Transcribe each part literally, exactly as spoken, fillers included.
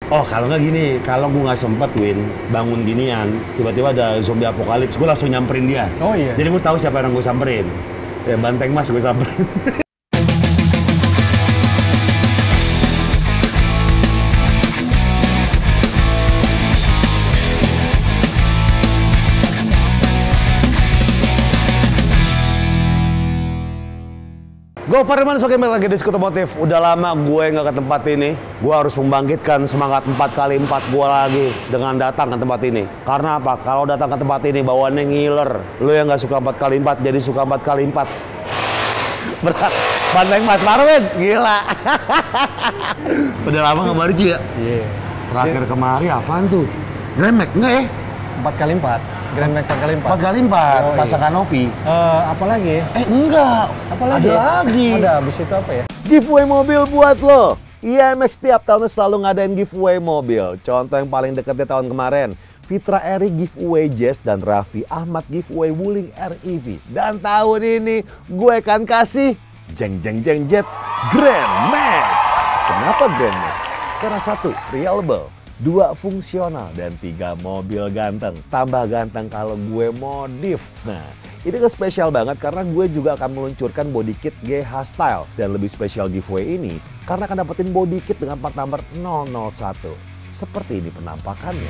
Oh, kalau nggak gini, kalau gue nggak sempet, Win, bangun ginian, tiba-tiba ada zombie apokalips, gue langsung nyamperin dia. Oh iya. Jadi gue tahu siapa yang gue samperin. Ya, Banteng Mas gue samperin. Gue Firman, oke balik lagi di Sekutu Otomotif. Udah lama gue nggak ke tempat ini. Gue harus membangkitkan semangat empat kali empat gue lagi dengan datang ke tempat ini. Karena apa? Kalau datang ke tempat ini bawaannya ngiler. Lo yang nggak suka empat kali empat jadi suka empat kali empat. Berat. Banteng Mas Marwin, gila. Udah lama nggak barji ya? Iya. Terakhir kemari apaan tuh? Grand Max enggak ya? empat kali empat. Grand Max empat kali empat. empat kali empat, Oh, iya. pasang kanopi. Eh, apa lagi? Eh enggak, Apa lagi? ada lagi. Ada, habis itu apa ya? Giveaway mobil buat lo. I M X tiap tahun selalu ngadain giveaway mobil. Contoh yang paling deket di tahun kemarin, Fitra Eri giveaway Jazz dan Raffi Ahmad giveaway Wuling R E V. Dan tahun ini gue akan kasih jeng jeng jeng jet Grand Max. Kenapa Grand Max? Karena satu, reliable. Dua, fungsional. Dan tiga, mobil ganteng. Tambah ganteng kalau gue modif. Nah, ini kan spesial banget karena gue juga akan meluncurkan body kit G H Style. Dan lebih spesial giveaway ini karena akan dapetin body kit dengan part number nol nol satu. Seperti ini penampakannya.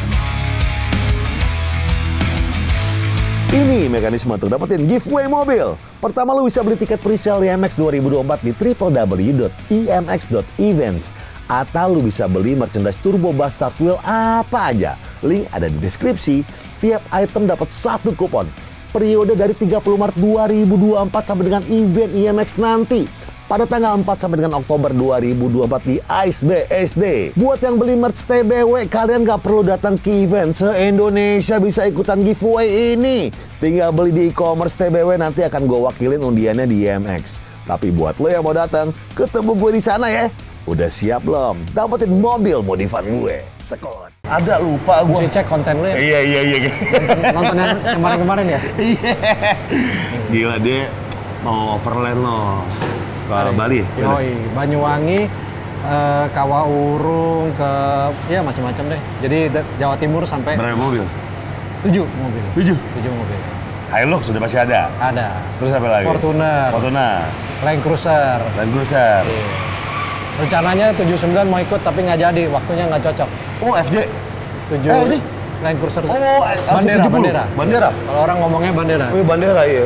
Ini mekanisme untuk dapetin giveaway mobil. Pertama, lu bisa beli tiket presale I M X dua ribu dua puluh empat di w w w dot i m x dot events. Atau lu bisa beli merchandise Turbo Bastard Wheel apa aja. Link ada di deskripsi. Tiap item dapat satu kupon. Periode dari tiga puluh Maret dua ribu dua puluh empat sampai dengan event I M X nanti. Pada tanggal empat sampai dengan Oktober dua ribu dua puluh empat di Ice B S D. Buat yang beli merch T B W, kalian gak perlu datang ke event. Se-Indonesia bisa ikutan giveaway ini. Tinggal beli di e-commerce T B W, nanti akan gue wakilin undiannya di I M X. Tapi buat lo yang mau datang, ketemu gue di sana ya. Udah siap belum? Dapetin mobil modifan gue. Sekot. Ada lupa gue. Mesti cek konten lu ya. Iya, iya, iya. Nonton, nonton yang kemarin-kemarin ya? Iya. Gila, dia mau overland loh. Ke Bali. Yoi, Banyuwangi, eh, Kawaurung, ke ya macam-macam deh. Jadi da- Jawa Timur sampai Berapa mobil? tujuh mobil. Tujuh. Tujuh mobil. Hilux sudah masih ada. Ada. Terus apa lagi? Fortuner. Fortuner. Land Cruiser. Land Cruiser. Iya. Rencananya tujuh puluh sembilan mau ikut tapi nggak jadi, waktunya nggak cocok. Oh, F J. tujuh Eh, ini? Land Cruiser. Oh, bandera, tujuh puluh. bandera. Bandera. Kalau orang ngomongnya bandera. Oh, bandera ya.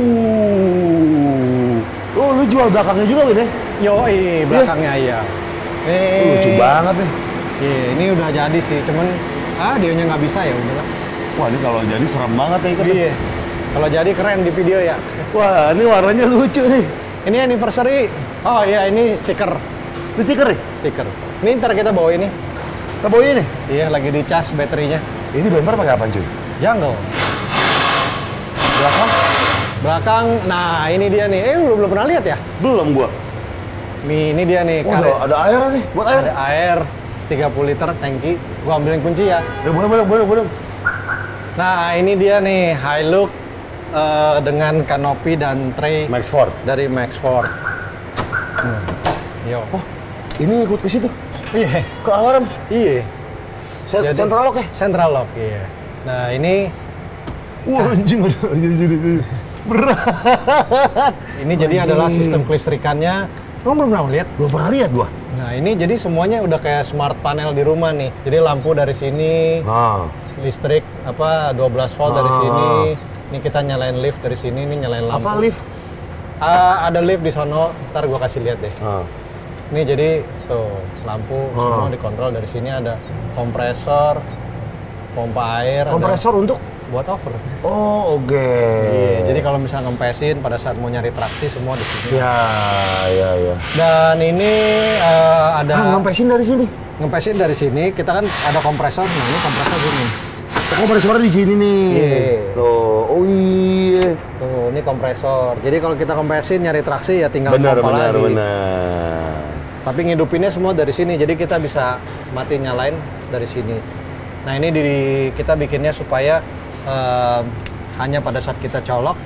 Uh. Oh, lu jual belakangnya juga Win ya? Yoi, belakangnya iya. Uh, Eh, lucu banget nih. Iya, ini udah jadi sih, cuman ah dianya nggak bisa ya udahlah. Wah, ini kalau jadi serem banget ya ikutnya. Iya. Kalau jadi keren di video ya. Wah, ini warnanya lucu nih. Ini anniversary. Oh iya, ini stiker. Ini stiker nih? Stiker. Ini ntar kita bawa ini. Kita bawa ini nih? Iya, lagi dicas baterinya. Ini bumper pakai apa cuy? Jungle. Belakang? Belakang, nah ini dia nih. Eh, lu belum pernah lihat ya? Belum gua. Nih, ini dia nih. Oh, Kare- ada, ada air nih, buat air. Ada air tiga puluh liter tangki. Gua ambilin kunci ya. Ya, boleh, boleh, boleh, boleh. Nah, ini dia nih Hilux eh, dengan kanopi dan tray Max Ford. dari Max Ford. Hmm. Yo. Oh, ini ikut ke situ. Iya. Ke alarm. Iya. Se- Jadi- Central lock ya? Central lock, iya. Nah, ini Wah, anjing ada. Berat. ini jadi Anjing. adalah sistem kelistrikannya. Kamu belum pernah lihat? Belum pernah lihat gua. Nah, ini jadi semuanya udah kayak smart panel di rumah nih. Jadi lampu dari sini, Nah. listrik apa dua belas volt dari Ah. sini. Ini kita nyalain lift dari sini, ini nyalain lampu. Apa lift? Ah, ada lift di sono, ntar gua kasih lihat deh. Nah. Ini jadi tuh lampu Ah. semua dikontrol dari sini, ada kompresor, pompa air, ada Kompresor untuk? buat over. Oh, oke. Iya, jadi kalau misalnya ngempesin pada saat mau nyari traksi semua di sini. Ya, ya, ya. Dan ini eh, ada Ah, ngempesin dari sini. ngempesin dari sini, kita kan ada kompresor, nah ini kompresor gini. Kompresor di sini nih. Iya. Tuh, oh iya. Tuh, ini kompresor. Jadi kalau kita kompresin nyari traksi ya tinggal Benar, pompa benar, lagi. benar. Tapi ngidupinnya semua dari sini, jadi kita bisa mati nyalain dari sini. Nah ini di, kita bikinnya supaya eh, hanya pada saat kita colok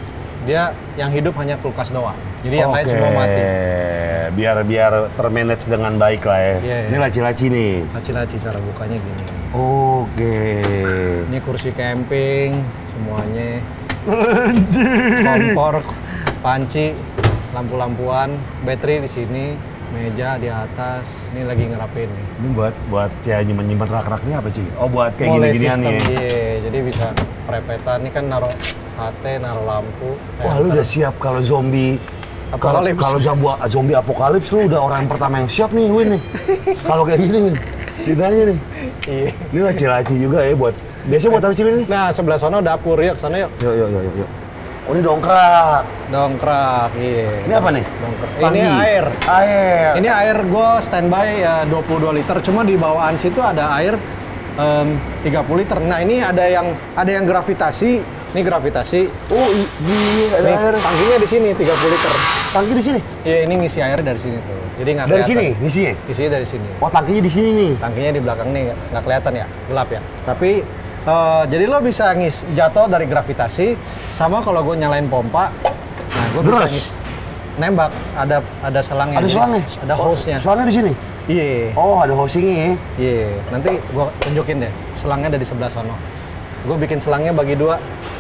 Dia yang hidup hanya kulkas doang. Jadi yang lain Oke, semua mati. biar biar termanage dengan baik lah ya. Iya, Ini iya. laci-laci nih. Laci-laci cara bukanya gini. Oke. Ini kursi camping semuanya. Kompor, panci, lampu-lampuan, baterai di sini, meja di atas. Ini lagi ngerapin nih. Ini buat buat kayak menyimpan rak-raknya apa sih? Oh buat kayak Mulai gini-ginian sistem, nih. Ya? iya. Jadi bisa prepetan. Ini kan naruh H T, naruh lampu. Wah lu udah siap kalau zombie kalau Apokalips. kalau zombie, zombie apokalips lu udah orang pertama yang siap nih Win nih. Kalau kayak gini Win. Ceritanya nih. Iya. Ini laci-laci juga ya buat biasanya buat apa sih Win? Nah, sebelah sono dapur, yuk sana yuk. Yuk yuk yuk yuk. Oh ini dongkrak. Dongkrak, iya. Ini apa nih? Dongkrak. Tangki. Ini air. Air. Ini air gue standby ya dua puluh dua liter, cuma di bawaan situ ada air em, tiga puluh liter. Nah, ini ada yang ada yang gravitasi. Ini gravitasi. Oh iya ada Nih, air. tangkinya di sini tiga puluh liter. Tangki di sini. Iya, ini ngisi air dari sini tuh. Jadi nggak Dari kelihatan. sini, isinya. Isinya dari sini. Oh tangkinya di sini nih. Tangkinya di belakang nih nggak- nggak kelihatan ya, gelap ya. Tapi eh, jadi lo bisa ngis jatuh dari gravitasi, sama kalau gue nyalain pompa, nah gue bisa Deras? ngis nembak. Ada ada selangnya. Ada jadi selangnya. Ada hose-nya. Selangnya di sini. Iya. Oh ada hosingnya ya. Iya. Nanti gue tunjukin deh. Selangnya ada di sebelah sono. Gue bikin selangnya bagi dua.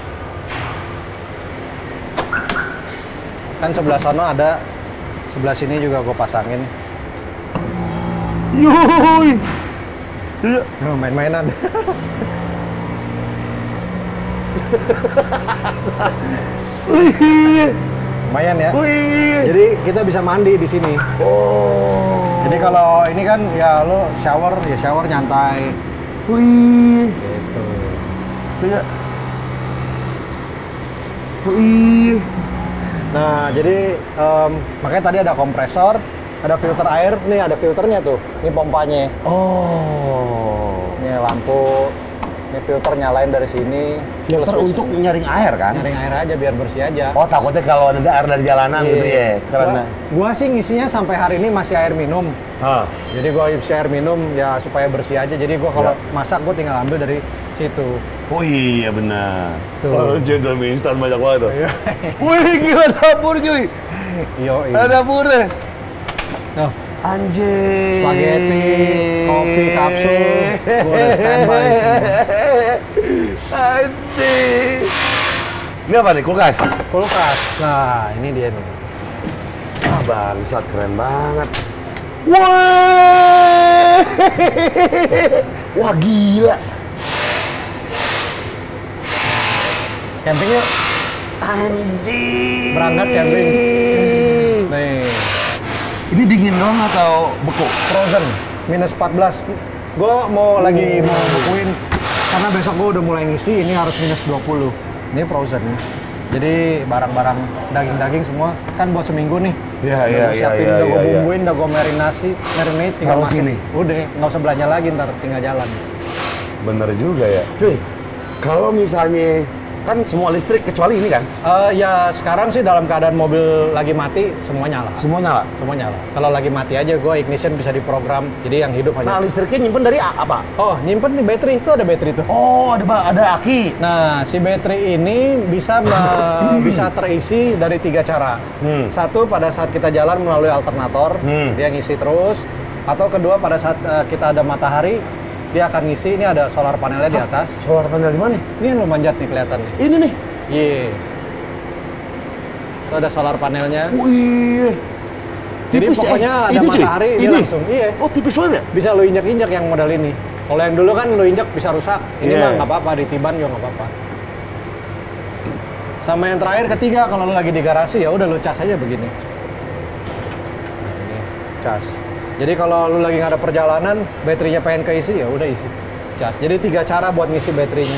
Kan sebelah sono ada, sebelah sini juga gue pasangin. Yuhui. Iya. Oh, main-mainan. Wih. Lumayan ya. Wih. Jadi kita bisa mandi di sini. Oh. Jadi kalau ini kan ya lo shower, ya shower nyantai. Wih. Gitu. Iya. Wih. Nah, jadi em, makanya tadi ada kompresor, ada filter air. Nih ada filternya tuh. Ini pompanya. Oh. Ini lampu. Ini filter nyalain dari sini. Filter Terus untuk nyaring air kan? nyaring air aja biar bersih aja. Oh takutnya kalau ada air dari jalanan gitu ya? Karena. Gua, gua sih ngisinya sampai hari ini masih air minum. Hah. Jadi gua isi air minum ya supaya bersih aja. Jadi gua kalau Ya. masak gua tinggal ambil dari situ. Oh iya benar. Tuh. Oh jendol mie instan banyak banget tuh. Iya. Wih gila dapur cuy. Yo, Ada dapurnya. Noh, Anjir. spaghetti, kopi kapsul, gua udah standby semua. Anjir. Ini apa nih kulkas? Kulkas. Nah, ini dia nih. Ah bangsat keren banget. Wah. Wah gila. Camping yuk. Anjir. Berangkat camping. Nih, Ini dingin doang atau beku? frozen minus empat belas. Gue mau lagi mau bukuin karena besok gue udah mulai ngisi. Ini harus minus dua puluh. Ini frozen. Jadi barang-barang daging-daging semua kan buat seminggu nih. Iya, Udah iya, gua iya, siapin, iya, udah gue iya, iya. bumbuin, udah gue marinasi, marinate, tinggal Taruh masuk. sini. Udah, nggak usah belanja lagi ntar, tinggal jalan. Bener juga ya. Cuy, kalau misalnya kan semua listrik kecuali ini kan? Eh, ya sekarang sih dalam keadaan mobil lagi mati, semua nyala. Semua nyala. Semua nyala. Kalau lagi mati aja, gue ignition bisa diprogram. Jadi yang hidup Nah hanya. listriknya nyimpen dari a- apa? Oh, nyimpen di baterai itu ada baterai tuh. Oh ada ba- ada aki. Nah, si baterai ini bisa me- bisa terisi dari tiga cara. Hmm. Satu pada saat kita jalan melalui alternator, Hmm. dia ngisi terus. Atau kedua pada saat eh, kita ada matahari, dia akan ngisi. Ini ada solar panelnya di atas. Solar panel di mana? Ini yang lo manjat nih kelihatannya. Ini nih. Iya. Itu ada solar panelnya. Wih. Jadi Tipis ya? pokoknya ada Ini, cuy? matahari dia Ini? langsung. Iya. Oh tipis banget ya? Bisa lo injak-injak yang model ini. Kalau yang dulu kan lo injak bisa rusak. Ini Iya. mah nggak apa-apa, ditiban juga nggak apa-apa. Sama yang terakhir ketiga, kalau lo lagi di garasi ya udah lo cas aja begini. Nah, ini cas. Jadi kalau lo lagi nggak ada perjalanan, baterainya pengen keisi ya udah isi. Cas. Jadi tiga cara buat ngisi baterainya.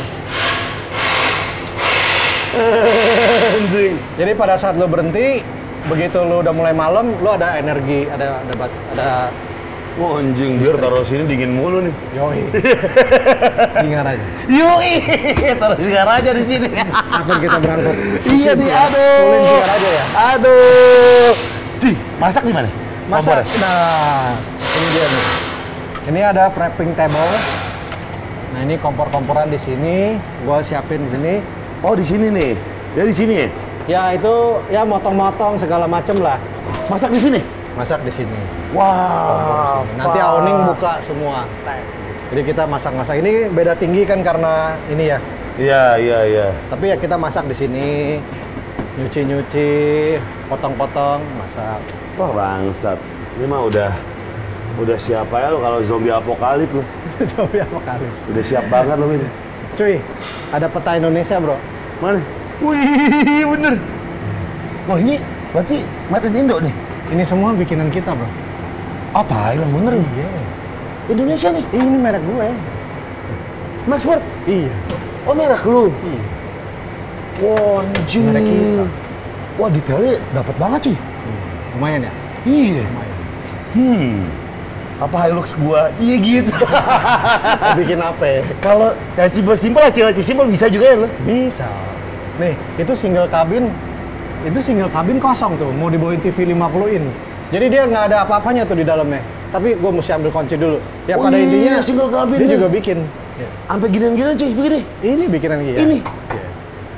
Anjing. Jadi pada saat lo berhenti, begitu lo udah mulai malam, lo ada energi, ada ada bat- ada Wah anjing, biar taruh sini dingin mulu nih. yoi. Singar aja. Yui, taruh sigar aja di sini. Kapan kita berangkat? Iya nih, aduh. Tulen sigar aja ya. Aduh. Di, masak di mana? Masa? Kompornya? Nah, ini dia nih. Ini ada prepping table. Nah, ini kompor-komporan di sini. Gua siapin di sini. Oh di sini nih. Ya di sini ya. Ya itu ya motong-motong segala macem lah. Masak di sini? Masak di sini. Wah. Nanti Pak. awning buka semua. Jadi kita masak-masak. Ini beda tinggi kan karena ini ya. Iya, iya, iya. Tapi ya kita masak di sini. Nyuci-nyuci, potong-potong, masak. Wah, bangsat. Ini mah udah udah siapa ya lo kalau zombie apokalip lo. Zombie apokalip. Udah siap banget lo ini. Cuy, ada peta Indonesia, Bro. Mana? Wih, bener. Wah, ini berarti made in Indo nih. Ini semua bikinan kita, Bro. Oh, Thailand bener nih. Iya. Indonesia nih. Ini merek gue. Maxport. Iya. Oh, merek lu. Iya. Wah, anjing. Merek kita. Wah, detailnya dapat banget cuy. Lumayan ya? Iya. Lumayan. Hmm. Apa Hilux gua? Iya gitu. Mau bikin apa ya? Kalau yang simpel-simpel, acil-acil simpel bisa juga ya lo? Bisa. Nih, itu single kabin. Itu single kabin kosong tuh, mau dibawain T V lima puluh in. Jadi dia nggak ada apa-apanya tuh di dalamnya. Tapi gue mesti ambil kunci dulu. Ya Oh pada iya, intinya single kabin dia nih. juga bikin. Sampai ginian-ginian cuy, begini. Ini bikinan dia. Ini. Iya.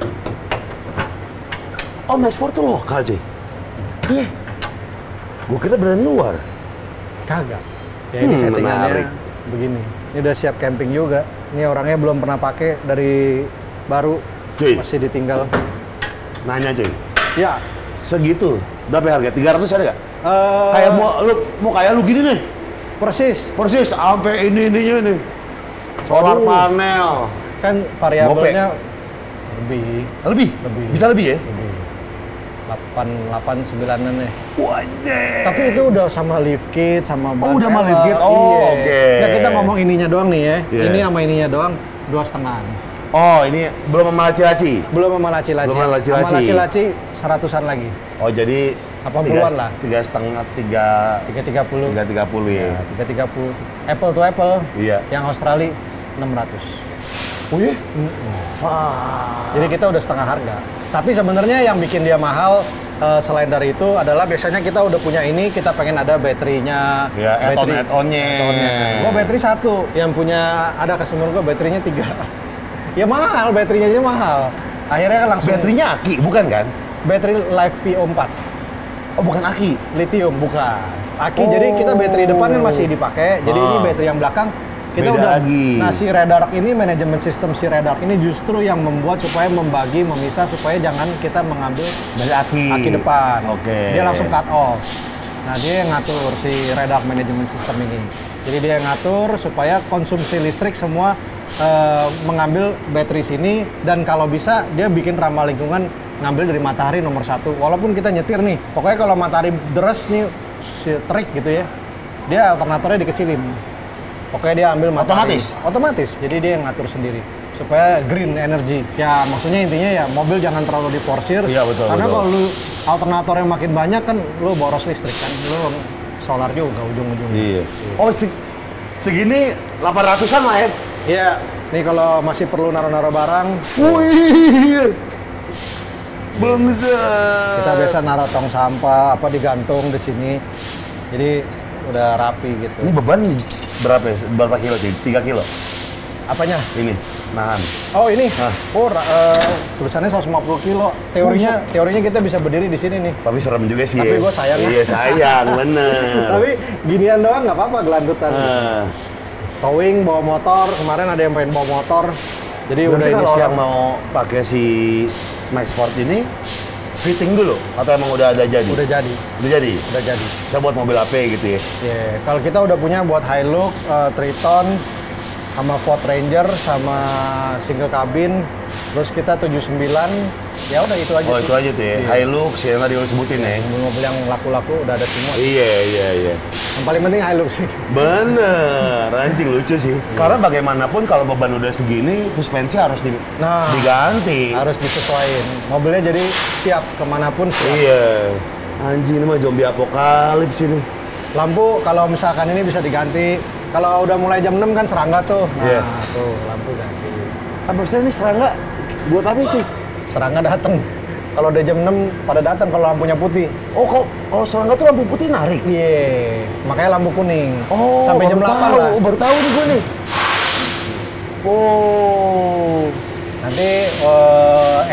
Oh, Maxport tuh lokal cuy. Iya. Gua kira brand luar. Kagak. Ya ini Hmm, settingannya menarik. begini. Ini udah siap camping juga. Ini orangnya belum pernah pakai dari baru. Cuy. Masih ditinggal. Nanya cuy. Ya. Segitu. Berapa harga? tiga ratus ada nggak? eh, Kayak mau lu mau kayak lu gini nih. persis. Persis sampai ini ininya nih. Solar Waduh. panel. Kan variabelnya lebih. Lebih? Lebih. Bisa lebih ya? Lebih. delapan, delapan, sembilanan ya. Wajah. Tapi itu udah sama lift kit, sama ban Oh, udah sama pelek. lift kit. Oh, Iya. oke. Nah, kita ngomong ininya doang nih ya. Iya. Ini sama ininya doang dua setengah. Oh, ini belum sama laci-laci. Belum sama laci-laci. Belum sama laci-laci. Sama laci-laci seratusan lagi. Oh, jadi delapan puluhan lah. Tiga setengah, tiga, tiga tiga puluh. tiga tiga puluh ya. tiga tiga puluh. Apple to Apple. Iya. Yang Australia enam ratus. Oh iya? Wah. Jadi kita udah setengah harga. Tapi sebenarnya yang bikin dia mahal eh, selain dari itu adalah biasanya kita udah punya ini, kita pengen ada baterainya. Ya, add-on add-onnya. Gue bateri satu, yang punya ada customer gue baterainya tiga. Ya mahal, baterainya aja mahal. Akhirnya kan langsung Baterainya aki, bukan kan? baterai Live P O empat. Oh, bukan aki. Lithium bukan. Aki Oh. jadi kita baterai depan kan masih dipakai. Jadi Ah. ini baterai yang belakang kita Beda udah lagi. Nah, si Redark ini manajemen sistem si Redark ini justru yang membuat supaya membagi, memisah supaya jangan kita mengambil Dari aki. aki depan. Oke. Dia langsung cut off. Nah, dia yang ngatur si Redark manajemen sistem ini. Jadi dia yang ngatur supaya konsumsi listrik semua eh, mengambil baterai sini, dan kalau bisa dia bikin ramah lingkungan, ngambil dari matahari nomor satu. Walaupun kita nyetir nih, pokoknya kalau matahari deres nih si terik gitu ya, dia alternatornya dikecilin. Pokoknya dia ambil matahari. Otomatis? Otomatis. Jadi dia yang ngatur sendiri supaya green energy. Ya maksudnya intinya ya mobil jangan terlalu diporsir. Iya, betul, Karena betul. kalau lu alternatornya makin banyak kan lu boros listrik kan. Lu solar juga ujung-ujungnya. Iya. Oh, se segini delapan ratusan lah ya? Iya. Nih kalau masih perlu naruh-naruh barang, Wih. Belum bisa. kita biasa naruh tong sampah apa digantung di sini. Jadi udah rapi gitu. Ini beban berapa ya? Berapa kilo sih? tiga kilo? Apanya? Ini, nahan. Oh ini, Hah? oh ra- eh, tulisannya seratus lima puluh kilo. Teorinya, teorinya kita bisa berdiri di sini nih. Tapi serem juga sih. Tapi ya. gua sayang ya. Iya, sayang, bener. Tapi ginian doang nggak apa-apa gelandutan. Ah. Towing bawa motor, kemarin ada yang pengen bawa motor. Jadi Berarti udah ini kalau siap. orang mau pakai si Maxport ini, fitting dulu? Atau emang udah ada jadi? Udah jadi, Udah jadi? udah jadi. Saya buat mobil A P gitu ya? Ya, kalau kita udah punya buat Hilux, eh, Triton, sama Ford Ranger, sama single cabin, terus kita tujuh sembilan, ya udah itu aja. Oh, sih. itu aja tuh ya? Iya. Hilux yang tadi lu sebutin ya? Mobil yang laku-laku udah ada semua. Iya, iya, iya. Yang paling penting Hilux sih. Bener, anjing lucu sih. Karena bagaimanapun kalau beban udah segini, suspensi harus di- Nah, diganti. harus disesuaikan. Mobilnya jadi siap kemanapun siap. Iya. Anjing ini mah zombie apokalips ini. Lampu kalau misalkan ini bisa diganti. Kalau udah mulai jam enam kan serangga tuh. Nah, Iya. tuh lampu ganti. Ah, maksudnya ini serangga buat apa cuy? Serangga datang. Kalau udah jam enam pada datang kalau lampunya putih. Oh, kalau kalau serangga tuh lampu putih narik. Iya, makanya lampu kuning. Oh, sampai jam baru delapan tahu. lah. Oh, baru tahu nih gue nih. Oh. Nanti eh,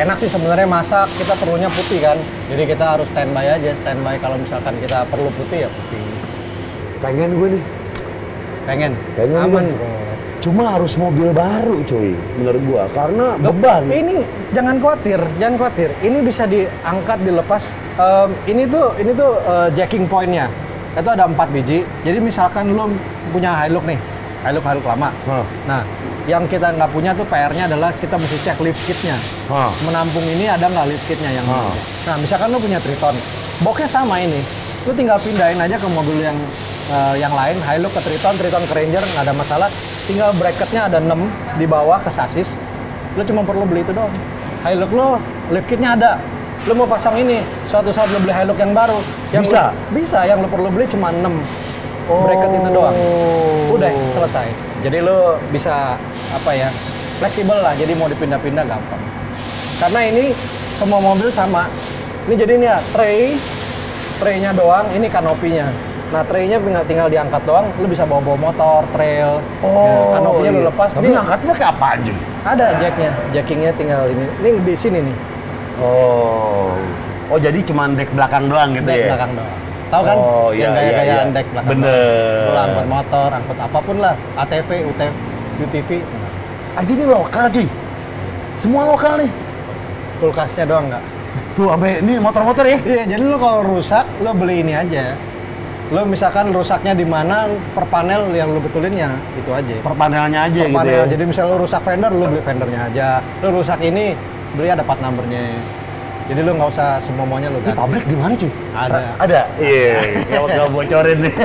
enak sih sebenarnya masak, kita perlunya putih kan. Jadi kita harus standby aja, standby kalau misalkan kita perlu putih ya putih. Pengen gue nih. Pengen? Pengen aman gue. bro. Cuma harus mobil baru cuy, menurut gua. Karena beban. Ini jangan khawatir, jangan khawatir. Ini bisa diangkat, dilepas. Um, ini tuh, ini tuh uh, jacking point-nya. Itu ada empat biji. Jadi misalkan lo punya Hilux nih, Hilux Hilux lama. Huh. Nah, yang kita nggak punya tuh P R-nya adalah kita mesti cek lift kit-nya. Huh. Menampung ini ada nggak lift kit-nya yang huh. Nah, misalkan lo punya Triton, boxnya sama ini. Lo tinggal pindahin aja ke mobil yang uh, yang lain, Hilux ke Triton, Triton ke Ranger, nggak ada masalah. Tinggal bracketnya ada enam di bawah ke sasis. Lo cuma perlu beli itu doang. Hilux lo lift kitnya ada. Lo mau pasang ini, suatu saat lo beli Hilux yang baru. Yang bisa? Lo, bisa, yang lo perlu beli cuma enam oh. bracket itu doang. Udah, selesai. Jadi lo bisa, apa ya, fleksibel lah. Jadi mau dipindah-pindah gampang. Karena ini semua mobil sama. Ini jadi ini ya, tray. Tray-nya doang, ini kanopinya. Nah, tray-nya tinggal, tinggal diangkat doang, lu bisa bawa-bawa motor, trail. Oh, ya, kanopinya iya. Lu lepas. Tapi ngangkatnya kayak apa aja? Ada jacknya, jackingnya tinggal ini. Ini di sini nih. Oh, oh jadi cuma dek belakang doang gitu dek ya? Dek belakang doang. Tahu kan? Oh, iya, yang gaya-gayaan iya, iya. dek belakang. Bener. Lu angkut motor, angkut apapun lah. A T V, U T V, U T V. Anjir ini lokal cuy. Semua lokal nih. Kulkasnya doang nggak? Tuh, sampai ini motor-motor ya? Iya, jadi lu kalau rusak, lu beli ini aja. Lo misalkan rusaknya di mana per panel yang lo betulinnya itu aja. Per panelnya aja per gitu panel. ya. Jadi misal lo rusak fender, lo beli fendernya aja. Lo rusak ini, beli ada part numbernya. Jadi lo nggak usah semua maunya lo ganti. Ini pabrik di mana cuy? Ada. Ada. Iya. Kalau nggak bocorin nih.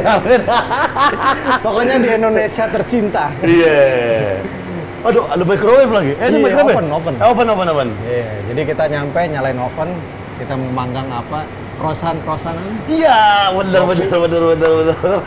Pokoknya di Indonesia tercinta. Iya. Aduh, ada microwave lagi. Eh, ini iya, microwave. Oven, oven. Oven, oven, oven. Iya. Jadi kita nyampe nyalain oven, kita mau manggang apa? Krosan-krosan. Iya, bener, bener, bener, bener, bener.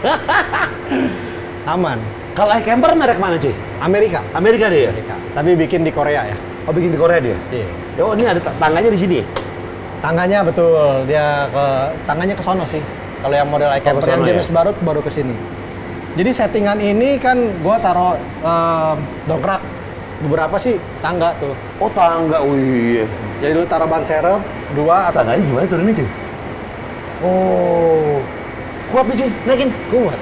Aman. Kalau iCamper merek mana cuy? Amerika. Amerika dia? Amerika. Tapi bikin di Korea ya. Oh, bikin di Korea dia? Iya. Oh, ini ada tangganya di sini? Tangganya betul. Dia ke tangganya ke sono sih. Kalau yang model iCamper oh, yang jenis ya? baru baru ke sini. Jadi settingan ini kan gua taruh um, dongkrak. Beberapa sih tangga tuh. Oh, tangga. Wih. Jadi lu taruh ban serep dua atau tangganya gimana turunnya cuy? Oh, kuat nih cuy, naikin? Kuat.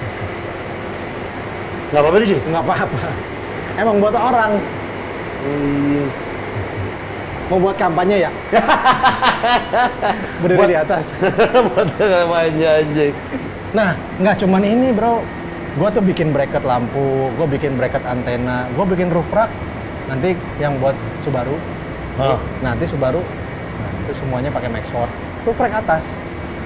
Nggak apa-apa nih cuy? Nggak apa-apa. Emang buat orang. Iya. Mau buat kampanye ya? Berdiri buat... di atas. Buat kampanye aja. Nah, nggak cuman ini bro. Gua tuh bikin bracket lampu, gua bikin bracket antena, gua bikin roof rack. Nanti yang buat Subaru. Oh. Nanti Subaru. Nah, itu semuanya pakai Maxforce. Roof rack atas.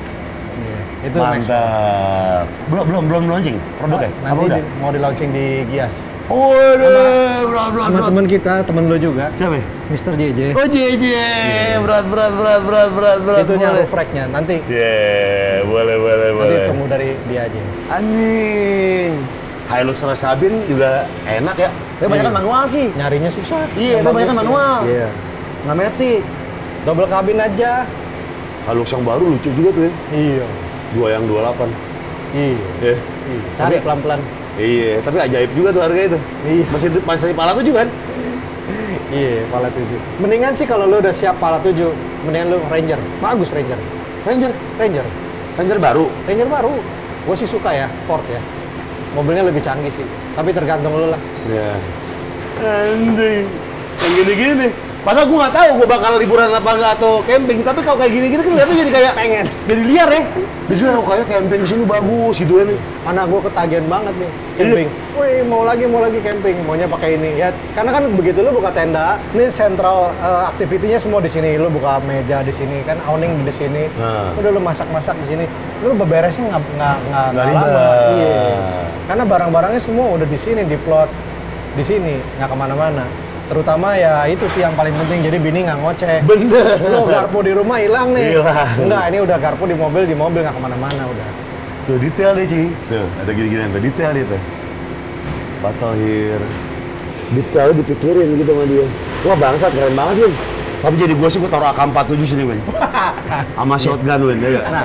Itu mantap. Belum belum belum launching produknya? Nah, nanti di, mau di launching di Gias. Oh, deh, berat berat. Sama teman kita, teman lo juga. Siapa? mister J J. Oh, J J. Yeah. Berat berat berat berat berat berat. Itunya roof rack-nya nanti. Iya, yeah, boleh boleh boleh. Nanti tunggu dari dia aja. Anjing. Hilux sama kabin juga enak ya. Tapi banyak kan manual sih. Nyarinya susah. Iya, tapi banyak kan manual. Iya. Nggak metik. Double kabin aja. Hilux yang baru lucu juga tuh ya. Iya. Dua yang dua puluh delapan. Iya. Yeah. Iya. Cari pelan-pelan. Iya, tapi ajaib juga tuh harga itu. Iya. Masih masih pala tujuh kan? Iya, pala tujuh. Mendingan sih kalau lu udah siap pala tujuh, mendingan lu Ranger. Bagus Ranger. Ranger, Ranger. Ranger baru. Ranger baru. Gue sih suka ya, Ford ya. Mobilnya lebih canggih sih. Tapi tergantung lu lah. Iya. Anjing. Kayak gini-gini nih. Padahal gue nggak tahu gue bakal liburan apa enggak atau camping, tapi kalau kayak gini-gini kan lihatnya jadi kayak pengen, jadi liar ya. Jadi oh kayak camping sini bagus gitu kan. Anak gue ketagihan banget nih camping. Wih mau lagi mau lagi camping, maunya pakai ini ya. Karena kan begitu lu buka tenda, ini central uh, activity-nya semua di sini. Lu buka meja di sini kan, awning di sini. Nah. Udah lu masak-masak di sini. Lu beberesnya nggak nggak nggak lama. Iya. Karena barang-barangnya semua udah di sini, di plot di sini, nggak kemana-mana. Terutama ya itu sih yang paling penting, jadi bini nggak ngoceh. Bener. Lo garpu di rumah hilang nih. Hilang. Enggak, ini udah garpu di mobil, di mobil nggak kemana-mana udah. Tuh detail deh Ci. Tuh ada gini-gini tuh detail dia tuh. Battle here. Detail dipikirin gitu sama dia. Wah bangsat keren banget Win. Tapi jadi gue sih gue taruh A K empat puluh tujuh sini Win. Sama shotgun Win ya. Nah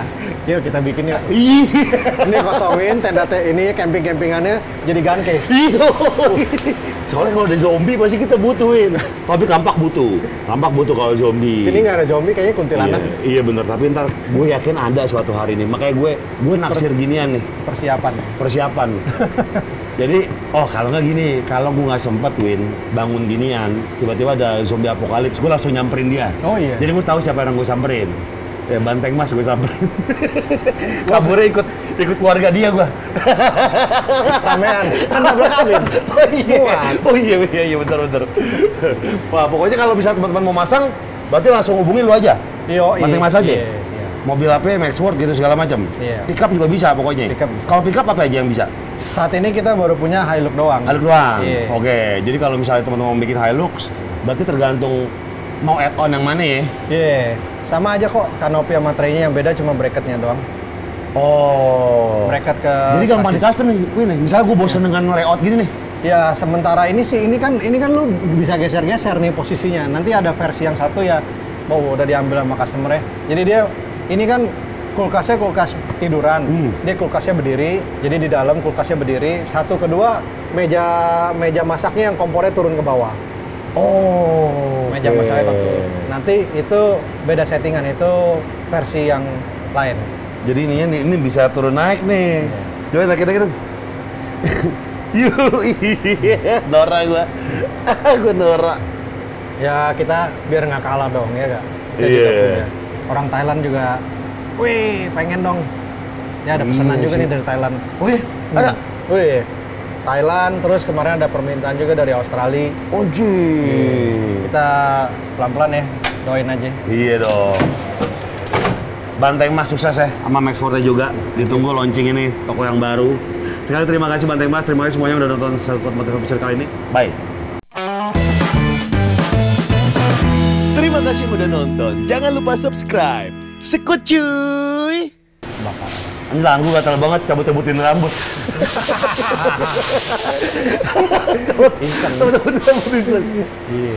Yuk kita bikin yuk. Iya. Ini kosongin tenda te ini camping-campingannya jadi gun case. Iya. Soalnya kalau ada zombie pasti kita butuhin. Tapi kampak butuh. Kampak butuh kalau zombie. Sini nggak ada zombie, kayaknya kuntilanak. Iya, iya bener, tapi ntar gue yakin ada suatu hari nih. Makanya gue gue naksir ginian nih. Persiapan. Persiapan. Jadi, oh kalau nggak gini, kalau gue nggak sempet Win bangun ginian, tiba-tiba ada zombie apokalips, gue langsung nyamperin dia. Oh iya. Jadi gue tahu siapa yang gue samperin. Ya Banteng Mas gue samperin. Kaburnya ikut ikut keluarga dia gue. Ramean. Kan double kabin. Oh iya. Oh iya iya iya bener bener. Wah pokoknya kalau bisa teman-teman mau masang, berarti langsung hubungin lu aja. Iya. Banteng Mas aja. Iya, iya. Mobil A P, Maxworth gitu segala macam. Iya. Pickup juga bisa pokoknya. Pickup bisa. Kalau pickup apa aja yang bisa? Saat ini kita baru punya Hilux doang. Hilux doang. Iya. Oke. Jadi kalau misalnya teman-teman mau bikin Hilux, berarti tergantung mau add-on yang mana ya? Iya. Sama aja kok, kanopi sama traynya yang beda cuma bracketnya doang. Oh. Bracket ke Jadi gampang di sasis. custom nih. Wih nih, misalnya gue bosen dengan layout gini nih. Ya sementara ini sih, ini kan ini kan lu bisa geser-geser nih posisinya. Nanti ada versi yang satu ya, oh udah diambil sama customer ya. Jadi dia, ini kan kulkasnya kulkas tiduran, Hmm. dia kulkasnya berdiri, jadi di dalam kulkasnya berdiri. Satu, kedua, meja meja masaknya yang kompornya turun ke bawah. Oh. Meja oke. masaknya turun. Nanti itu beda settingan, itu versi yang lain. Jadi ini ini, ini bisa turun naik nih. Coba kita kita. Yuk, iya, Nora gua. Gua Nora. Ya kita biar nggak kalah dong, ya gak? Kita Iya. juga punya. Orang Thailand juga, wih pengen dong. Ya ada pesanan Iya juga sih. nih dari Thailand. Wih, ada. Hmm. Wih, Thailand, terus kemarin ada permintaan juga dari Australia. Oh, jii. Kita pelan-pelan ya, doain aja. Iya dong. Banteng Mas sukses ya, sama Maxworth juga. Ditunggu launching ini, toko yang baru. Sekali terima kasih Banteng Mas, terima kasih semuanya udah nonton Sekuat Motor episode kali ini. Bye. Terima kasih udah nonton. Jangan lupa subscribe. Sekut cuy. Ini tangan gue gatal banget, cabut-cabutin rambut. Cabut-cabutin rambut.